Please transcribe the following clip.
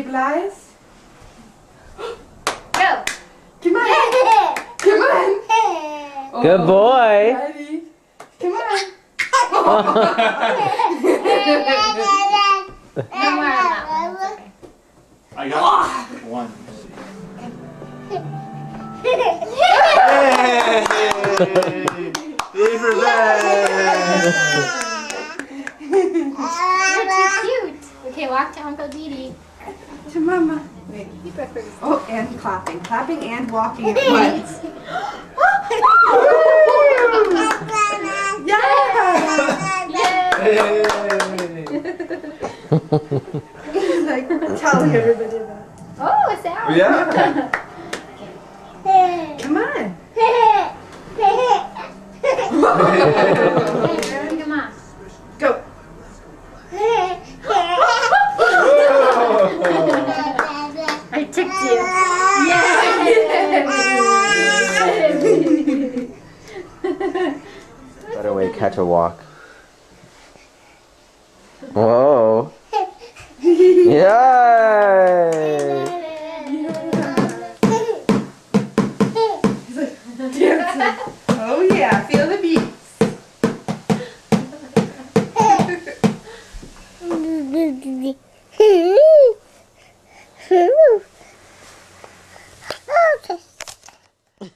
stabilize. Go. Come on. Come on. Good boy. Ready? Come on. No more on that one. It's okay. I got one. Hey! Yay for that! You're too cute. Okay, walk to Uncle Didi. To Mama. Wait. Oh, and clapping. Clapping and walking at once. Yeah! He's like telling everybody that. Oh, it's out. Yeah. Come on. Come on. Go. I ticked you. Better way, catch a walk. Whoa. Yay! He's like dancing.